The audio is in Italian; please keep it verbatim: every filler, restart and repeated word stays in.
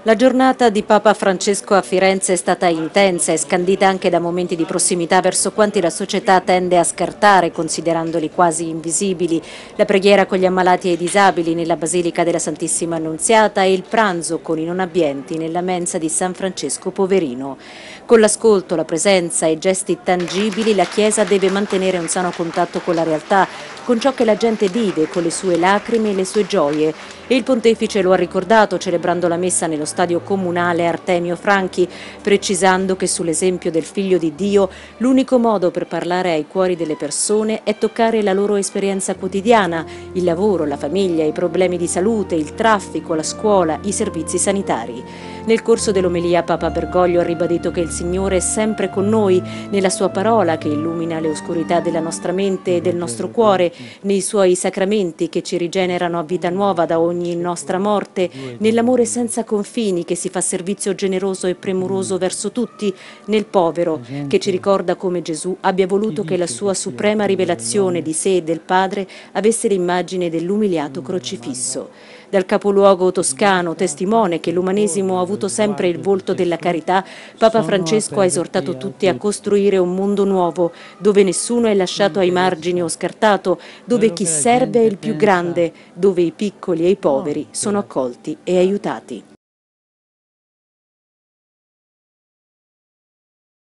La giornata di Papa Francesco a Firenze è stata intensa e scandita anche da momenti di prossimità verso quanti la società tende a scartare, considerandoli quasi invisibili. La preghiera con gli ammalati e i disabili nella Basilica della Santissima Annunziata e il pranzo con i non abbienti nella mensa di San Francesco Poverino. Con l'ascolto, la presenza e gesti tangibili, la Chiesa deve mantenere un sano contatto con la realtà, con ciò che la gente vive, con le sue lacrime e le sue gioie. E il Pontefice lo ha ricordato celebrando la messa nello stadio comunale Artemio Franchi, precisando che sull'esempio del Figlio di Dio l'unico modo per parlare ai cuori delle persone è toccare la loro esperienza quotidiana, il lavoro, la famiglia, i problemi di salute, il traffico, la scuola, i servizi sanitari. Nel corso dell'omelia Papa Bergoglio ha ribadito che il Signore è sempre con noi, nella sua parola che illumina le oscurità della nostra mente e del nostro cuore, nei suoi sacramenti che ci rigenerano a vita nuova da ogni nostra morte, nell'amore senza confini che si fa servizio generoso e premuroso verso tutti, nel povero, che ci ricorda come Gesù abbia voluto che la sua suprema rivelazione di sé e del Padre avesse l'immagine dell'umiliato crocifisso. Dal capoluogo toscano, testimone che l'umanesimo ha avuto sempre il volto della carità, Papa Francesco ha esortato tutti a costruire un mondo nuovo, dove nessuno è lasciato ai margini o scartato, dove chi serve è il più grande, dove i piccoli e i poveri sono accolti e aiutati.